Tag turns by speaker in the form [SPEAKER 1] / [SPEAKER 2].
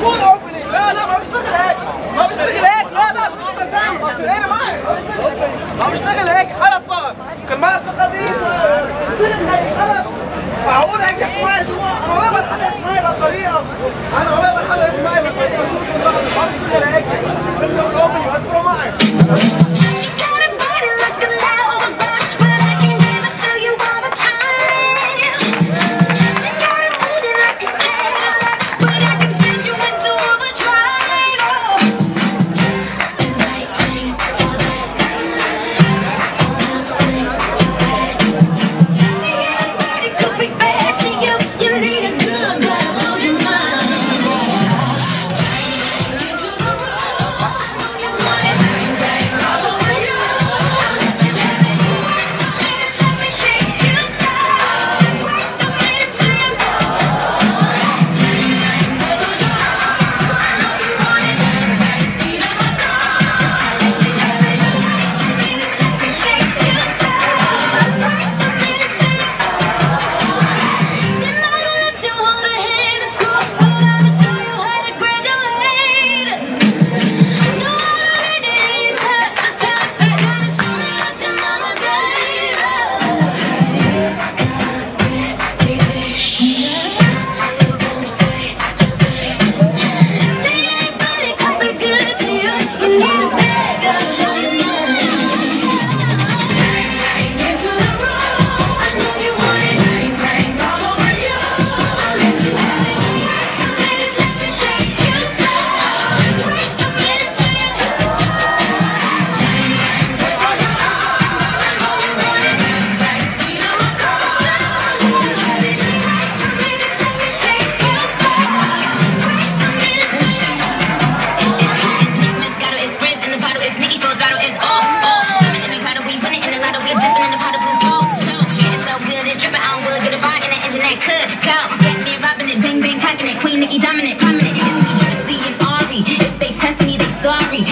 [SPEAKER 1] فول اوبننج. لا لا ما بشتغل هيك، ما بشتغل هيك. لا لا شو بتعمل؟ اصل انا معي ما بشتغل هيك. خلص بقى كل ما استقبل بشتغل هيك خلص. معقول هيك يحكوا معي جوا؟ انا ما بقبل حدا يحكي معي بهالطريقه. انا ما بقبل حدا يحكي معي بهالطريقه. شو ما بشتغل هيك. بشتغل اوبننج اذكروا معي.
[SPEAKER 2] Queen Nicki dominant, prominent. It's me, Tracy, and Ari. If they test me, they sorry.